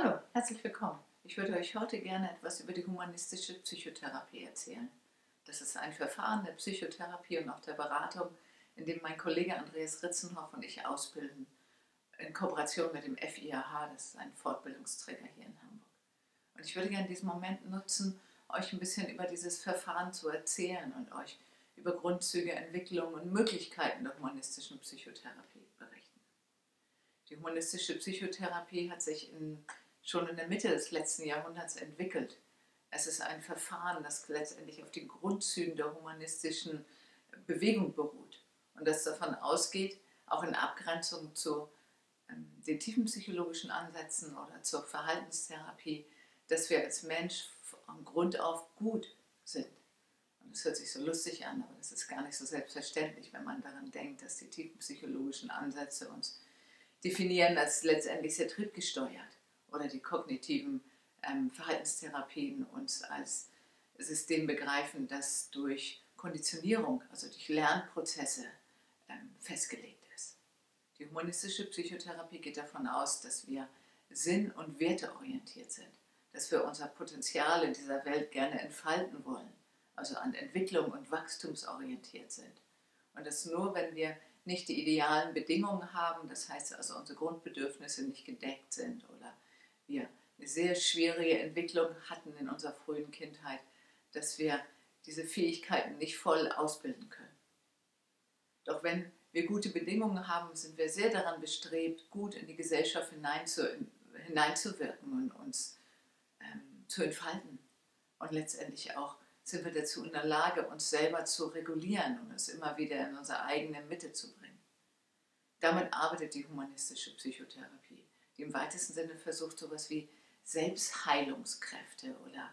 Hallo, herzlich willkommen. Ich würde euch heute gerne etwas über die humanistische Psychotherapie erzählen. Das ist ein Verfahren der Psychotherapie und auch der Beratung, in dem mein Kollege Andreas Ritzenhoff und ich ausbilden, in Kooperation mit dem FIAH, das ist ein Fortbildungsträger hier in Hamburg. Und ich würde gerne diesen Moment nutzen, euch ein bisschen über dieses Verfahren zu erzählen und euch über Grundzüge, Entwicklungen und Möglichkeiten der humanistischen Psychotherapie berichten. Die humanistische Psychotherapie hat sich schon in der Mitte des letzten Jahrhunderts entwickelt. Es ist ein Verfahren, das letztendlich auf den Grundzügen der humanistischen Bewegung beruht und das davon ausgeht, auch in Abgrenzung zu den tiefenpsychologischen Ansätzen oder zur Verhaltenstherapie, dass wir als Mensch am Grund auf gut sind. Und das hört sich so lustig an, aber das ist gar nicht so selbstverständlich, wenn man daran denkt, dass die tiefenpsychologischen Ansätze uns definieren als letztendlich sehr triebgesteuert oder die kognitiven Verhaltenstherapien uns als System begreifen, das durch Konditionierung, also durch Lernprozesse festgelegt ist. Die humanistische Psychotherapie geht davon aus, dass wir sinn- und werteorientiert sind, dass wir unser Potenzial in dieser Welt gerne entfalten wollen, also an Entwicklung und wachstumsorientiert sind. Und dass nur, wenn wir nicht die idealen Bedingungen haben, das heißt also unsere Grundbedürfnisse nicht gedeckt sind oder wir eine sehr schwierige Entwicklung hatten in unserer frühen Kindheit, dass wir diese Fähigkeiten nicht voll ausbilden können. Doch wenn wir gute Bedingungen haben, sind wir sehr daran bestrebt, gut in die Gesellschaft hineinzuwirken und uns zu entfalten. Und letztendlich auch sind wir dazu in der Lage, uns selber zu regulieren und es immer wieder in unsere eigene Mitte zu bringen. Damit arbeitet die humanistische Psychotherapie, die im weitesten Sinne versucht, so etwas wie Selbstheilungskräfte oder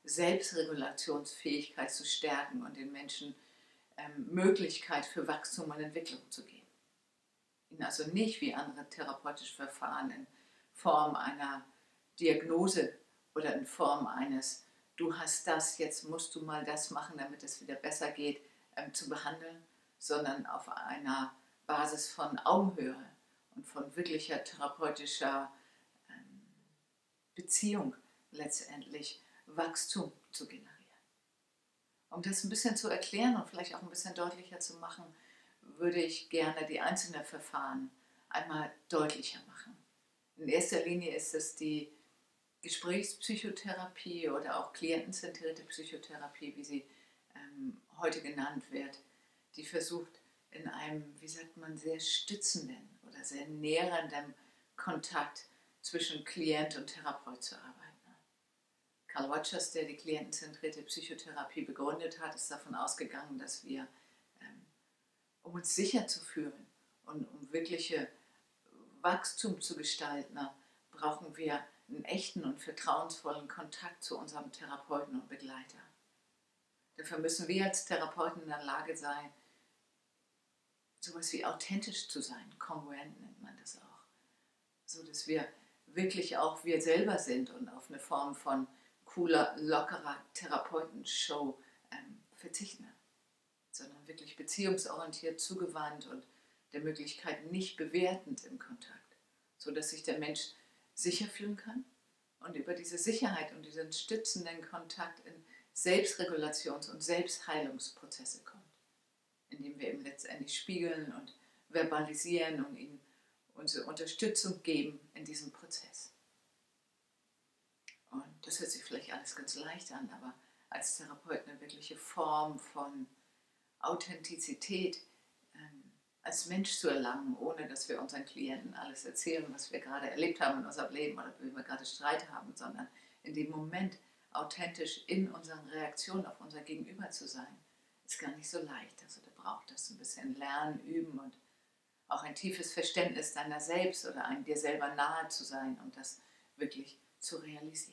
Selbstregulationsfähigkeit zu stärken und den Menschen Möglichkeit für Wachstum und Entwicklung zu geben. Ihnen also nicht wie andere therapeutische Verfahren in Form einer Diagnose oder in Form eines du hast das, jetzt musst du mal das machen, damit es wieder besser geht, zu behandeln, sondern auf einer Basis von Augenhöhe und von wirklicher therapeutischer Beziehung letztendlich Wachstum zu generieren. Um das ein bisschen zu erklären und vielleicht auch ein bisschen deutlicher zu machen, würde ich gerne die einzelnen Verfahren einmal deutlicher machen. In erster Linie ist es die Gesprächspsychotherapie oder auch klientenzentrierte Psychotherapie, wie sie heute genannt wird, die versucht in einem, wie sagt man, sehr stützenden oder sehr nährenden Kontakt zwischen Klient und Therapeut zu arbeiten. Carl Rogers, der die klientenzentrierte Psychotherapie begründet hat, ist davon ausgegangen, dass wir, um uns sicher zu fühlen und um wirkliche Wachstum zu gestalten, brauchen wir einen echten und vertrauensvollen Kontakt zu unserem Therapeuten und Begleiter. Dafür müssen wir als Therapeuten in der Lage sein, sowas wie authentisch zu sein, kongruent nennt man das auch, so dass wir wirklich auch wir selber sind und auf eine Form von cooler, lockerer Therapeutenshow verzichten, sondern wirklich beziehungsorientiert, zugewandt und der Möglichkeit nicht bewertend im Kontakt, so dass sich der Mensch sicher fühlen kann und über diese Sicherheit und diesen stützenden Kontakt in Selbstregulations- und Selbstheilungsprozesse kommt, indem wir ihm letztendlich spiegeln und verbalisieren und ihm unsere Unterstützung geben in diesem Prozess. Und das hört sich vielleicht alles ganz leicht an, aber als Therapeut eine wirkliche Form von Authentizität als Mensch zu erlangen, ohne dass wir unseren Klienten alles erzählen, was wir gerade erlebt haben in unserem Leben oder wie wir gerade Streit haben, sondern in dem Moment authentisch in unseren Reaktionen auf unser Gegenüber zu sein, ist gar nicht so leicht. Also da braucht es ein bisschen Lernen, Üben und auch ein tiefes Verständnis deiner selbst oder ein dir selber nahe zu sein und das wirklich zu realisieren.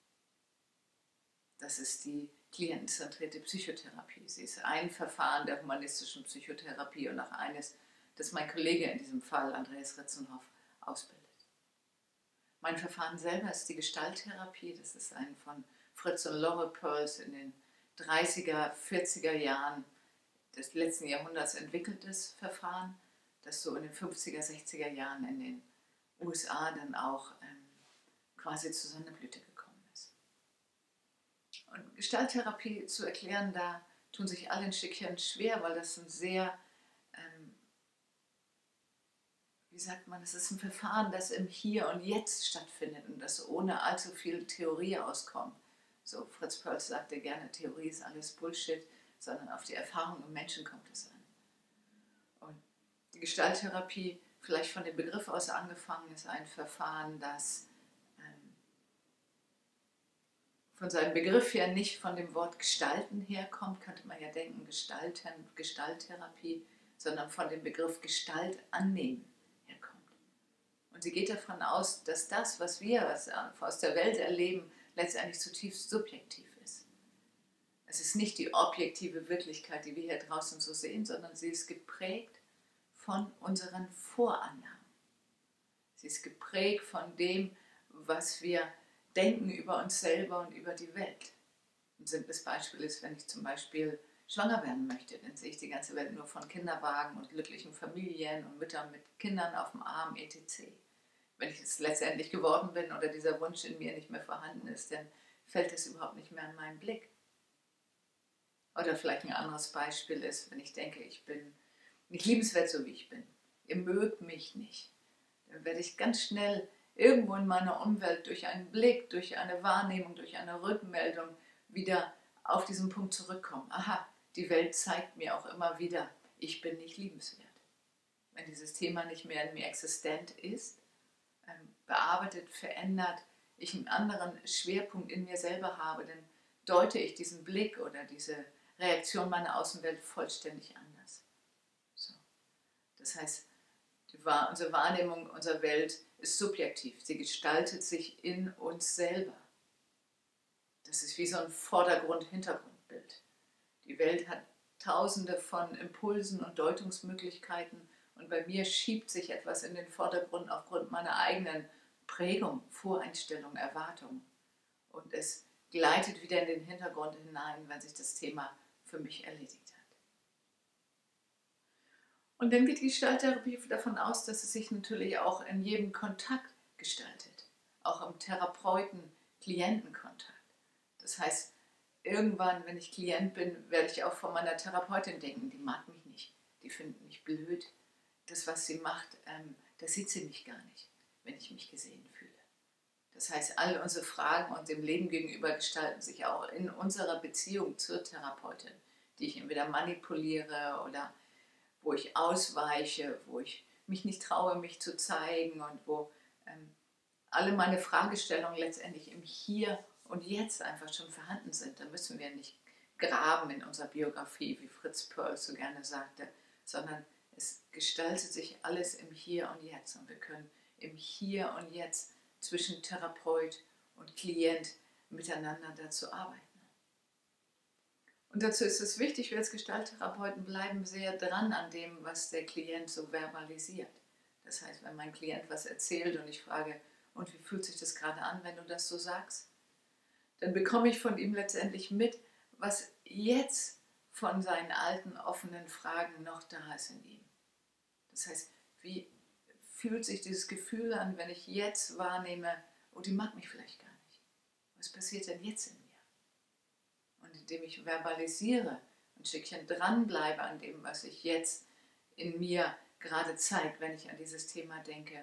Das ist die klientenzentrierte Psychotherapie. Sie ist ein Verfahren der humanistischen Psychotherapie und auch eines, das mein Kollege in diesem Fall, Andreas Ritzenhoff, ausbildet. Mein Verfahren selber ist die Gestalttherapie. Das ist ein von Fritz und Laura Perls in den 30er, 40er Jahren des letzten Jahrhunderts entwickeltes Verfahren, das so in den 50er, 60er Jahren in den USA dann auch quasi zu seiner Blüte gekommen ist. Und Gestalttherapie zu erklären, da tun sich alle ein Stückchen schwer, weil das ein sehr, wie sagt man, das ist ein Verfahren, das im Hier und Jetzt stattfindet und das ohne allzu viel Theorie auskommt. So, Fritz Perls sagte gerne, Theorie ist alles Bullshit, sondern auf die Erfahrung im Menschen kommt es an. Und die Gestalttherapie, vielleicht von dem Begriff aus angefangen, ist ein Verfahren, das von seinem Begriff her nicht von dem Wort Gestalten herkommt, könnte man ja denken, Gestalten, Gestalttherapie, sondern von dem Begriff Gestalt annehmen herkommt. Und sie geht davon aus, dass das, was wir aus der Welt erleben, letztendlich zutiefst subjektiv ist. Es ist nicht die objektive Wirklichkeit, die wir hier draußen so sehen, sondern sie ist geprägt von unseren Vorannahmen. Sie ist geprägt von dem, was wir denken über uns selber und über die Welt. Ein simples Beispiel ist, wenn ich zum Beispiel schwanger werden möchte, dann sehe ich die ganze Welt nur von Kinderwagen und glücklichen Familien und Müttern mit Kindern auf dem Arm, etc. Wenn ich es letztendlich geworden bin oder dieser Wunsch in mir nicht mehr vorhanden ist, dann fällt es überhaupt nicht mehr in meinen Blick. Oder vielleicht ein anderes Beispiel ist, wenn ich denke, ich bin nicht liebenswert, so wie ich bin. Ihr mögt mich nicht. Dann werde ich ganz schnell irgendwo in meiner Umwelt durch einen Blick, durch eine Wahrnehmung, durch eine Rückmeldung wieder auf diesen Punkt zurückkommen. Aha, die Welt zeigt mir auch immer wieder, ich bin nicht liebenswert. Wenn dieses Thema nicht mehr in mir existent ist, bearbeitet, verändert, ich einen anderen Schwerpunkt in mir selber habe, dann deute ich diesen Blick oder diese Reaktion meiner Außenwelt vollständig anders. So. Das heißt, unsere Wahrnehmung unserer Welt ist subjektiv. Sie gestaltet sich in uns selber. Das ist wie so ein Vordergrund-Hintergrundbild. Die Welt hat tausende von Impulsen und Deutungsmöglichkeiten und bei mir schiebt sich etwas in den Vordergrund aufgrund meiner eigenen Prägung, Voreinstellung, Erwartung. Und es gleitet wieder in den Hintergrund hinein, wenn sich das Thema für mich erledigt hat. Und dann geht die Gestalttherapie davon aus, dass es sich natürlich auch in jedem Kontakt gestaltet. Auch im Therapeuten-Klienten-Kontakt. Das heißt, irgendwann, wenn ich Klient bin, werde ich auch von meiner Therapeutin denken, die mag mich nicht, die findet mich blöd. Das, was sie macht, das sieht sie mich gar nicht, wenn ich mich gesehen fühle. Das heißt, all unsere Fragen und dem Leben gegenüber gestalten sich auch in unserer Beziehung zur Therapeutin, die ich entweder manipuliere oder wo ich ausweiche, wo ich mich nicht traue, mich zu zeigen und wo alle meine Fragestellungen letztendlich im Hier und Jetzt einfach schon vorhanden sind. Da müssen wir nicht graben in unserer Biografie, wie Fritz Perls so gerne sagte, sondern es gestaltet sich alles im Hier und Jetzt und wir können im Hier und Jetzt zwischen Therapeut und Klient miteinander dazu arbeiten. Und dazu ist es wichtig, wir als Gestalttherapeuten bleiben sehr dran an dem, was der Klient so verbalisiert. Das heißt, wenn mein Klient was erzählt und ich frage, und wie fühlt sich das gerade an, wenn du das so sagst? Dann bekomme ich von ihm letztendlich mit, was jetzt von seinen alten, offenen Fragen noch da ist in ihm. Das heißt, wie fühlt sich dieses Gefühl an, wenn ich jetzt wahrnehme, oh, die mag mich vielleicht gar nicht. Was passiert denn jetzt in mir? Und indem ich verbalisiere, ein Stückchen dranbleibe an dem, was sich jetzt in mir gerade zeigt, wenn ich an dieses Thema denke,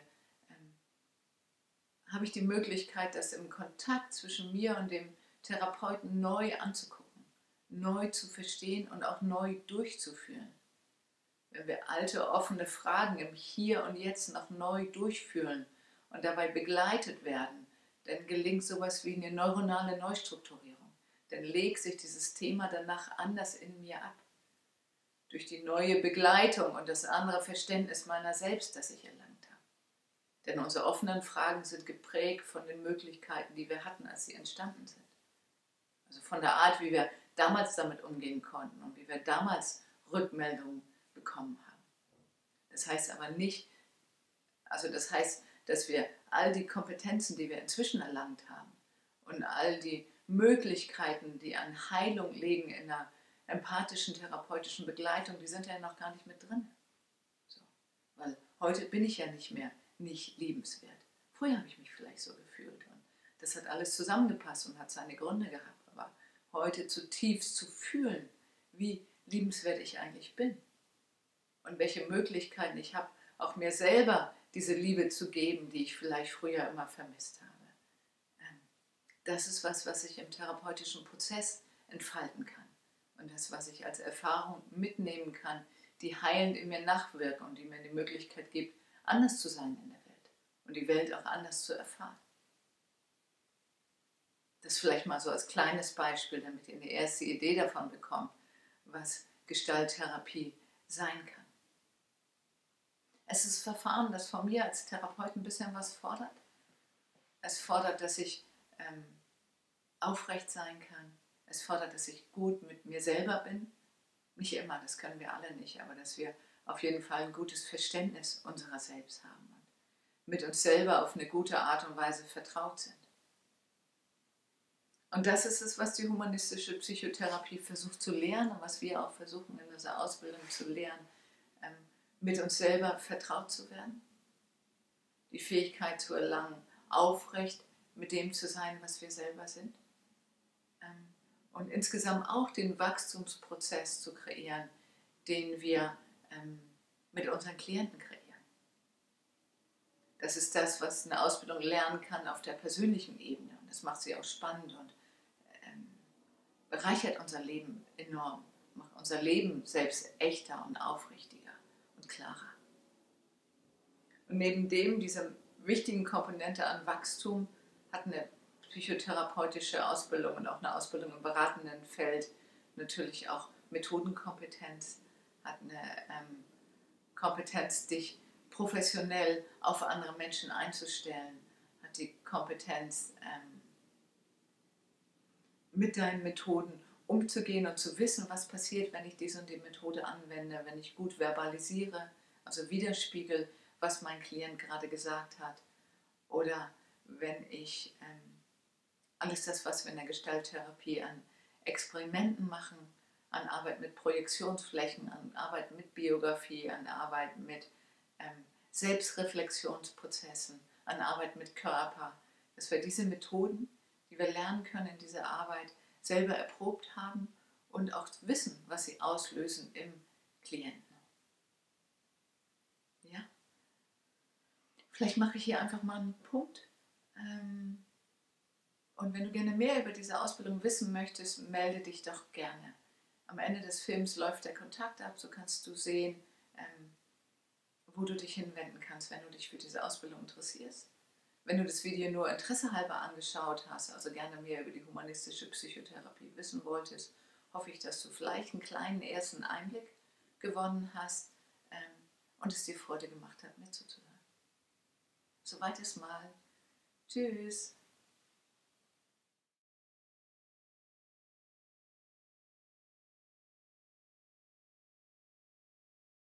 habe ich die Möglichkeit, das im Kontakt zwischen mir und dem Therapeuten neu anzugucken, neu zu verstehen und auch neu durchzuführen. Wenn wir alte, offene Fragen im Hier und Jetzt noch neu durchführen und dabei begleitet werden, dann gelingt sowas wie eine neuronale Neustrukturierung. Dann legt sich dieses Thema danach anders in mir ab. Durch die neue Begleitung und das andere Verständnis meiner selbst, das ich erlangt habe. Denn unsere offenen Fragen sind geprägt von den Möglichkeiten, die wir hatten, als sie entstanden sind. Also von der Art, wie wir damals damit umgehen konnten und wie wir damals Rückmeldungen bekommen haben. Das heißt aber nicht, also das heißt, dass wir all die Kompetenzen, die wir inzwischen erlangt haben und all die Möglichkeiten, die an Heilung liegen in einer empathischen, therapeutischen Begleitung, die sind ja noch gar nicht mit drin. So. Weil heute bin ich ja nicht mehr nicht liebenswert. Früher habe ich mich vielleicht so gefühlt und Das hat alles zusammengepasst und hat seine Gründe gehabt. Aber heute zutiefst zu fühlen, wie liebenswert ich eigentlich bin und welche Möglichkeiten ich habe, auch mir selber diese Liebe zu geben, die ich vielleicht früher immer vermisst habe. Das ist was ich im therapeutischen Prozess entfalten kann. Und das, was ich als Erfahrung mitnehmen kann, die heilend in mir nachwirken und die mir die Möglichkeit gibt, anders zu sein in der Welt und die Welt auch anders zu erfahren. Das vielleicht mal so als kleines Beispiel, damit ihr eine erste Idee davon bekommt, was Gestalttherapie sein kann. Es ist ein Verfahren, das von mir als Therapeut ein bisschen was fordert. Es fordert, dass ich aufrecht sein kann. Es fordert, dass ich gut mit mir selber bin. Nicht immer, das können wir alle nicht, aber dass wir auf jeden Fall ein gutes Verständnis unserer selbst haben und mit uns selber auf eine gute Art und Weise vertraut sind. Und das ist es, was die humanistische Psychotherapie versucht zu lernen und was wir auch versuchen in unserer Ausbildung zu lernen, mit uns selber vertraut zu werden, die Fähigkeit zu erlangen, aufrecht mit dem zu sein, was wir selber sind. Und insgesamt auch den Wachstumsprozess zu kreieren, den wir mit unseren Klienten kreieren. Das ist das, was eine Ausbildung lernen kann auf der persönlichen Ebene. Und das macht sie auch spannend und bereichert unser Leben enorm, macht unser Leben selbst echter und aufrichtiger und klarer. Und neben dem, dieser wichtigen Komponente an Wachstum, hat eine psychotherapeutische Ausbildung und auch eine Ausbildung im beratenden Feld natürlich auch Methodenkompetenz, hat eine Kompetenz, dich professionell auf andere Menschen einzustellen, hat die Kompetenz, mit deinen Methoden umzugehen und zu wissen, was passiert, wenn ich diese und die Methode anwende, wenn ich gut verbalisiere, also widerspiegel, was mein Klient gerade gesagt hat, oder wenn ich alles das, was wir in der Gestalttherapie an Experimenten machen, an Arbeit mit Projektionsflächen, an Arbeit mit Biografie, an Arbeit mit Selbstreflexionsprozessen, an Arbeit mit Körper, dass wir diese Methoden, die wir lernen können in dieser Arbeit, selber erprobt haben und auch wissen, was sie auslösen im Klienten. Ja? Vielleicht mache ich hier einfach mal einen Punkt. Und wenn du gerne mehr über diese Ausbildung wissen möchtest, melde dich doch gerne. Am Ende des Films läuft der Kontakt ab, so kannst du sehen, wo du dich hinwenden kannst, wenn du dich für diese Ausbildung interessierst. Wenn du das Video nur interessehalber angeschaut hast, also gerne mehr über die humanistische Psychotherapie wissen wolltest, hoffe ich, dass du vielleicht einen kleinen ersten Einblick gewonnen hast und es dir Freude gemacht hat, mitzuzuhören. Soweit es mal. Tschüss.